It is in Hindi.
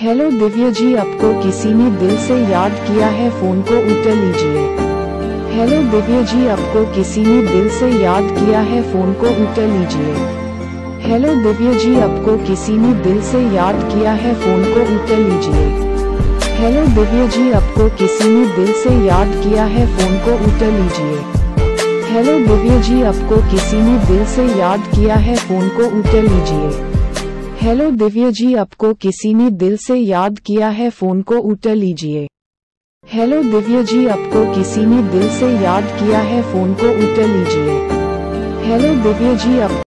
हेलो दिव्या जी, आपको किसी ने दिल से याद किया है, फोन को उठा लीजिए। हेलो दिव्या जी, आपको किसी ने दिल से याद किया है, फोन को उठा लीजिए। हेलो दिव्या जी, आपको किसी ने दिल से याद किया है, फोन को उठा लीजिए। हेलो दिव्या जी, आपको किसी ने दिल से याद किया है, फोन को उठा लीजिए। हेलो दिव्या जी, आपको किसी ने दिल से याद किया है, फोन को उठा लीजिए। हेलो दिव्या जी, आपको किसी ने दिल से याद किया है, फोन को उठा लीजिए। हेलो दिव्या जी, आपको किसी ने दिल से याद किया है, फोन को उठा लीजिए। हेलो दिव्या जी, आप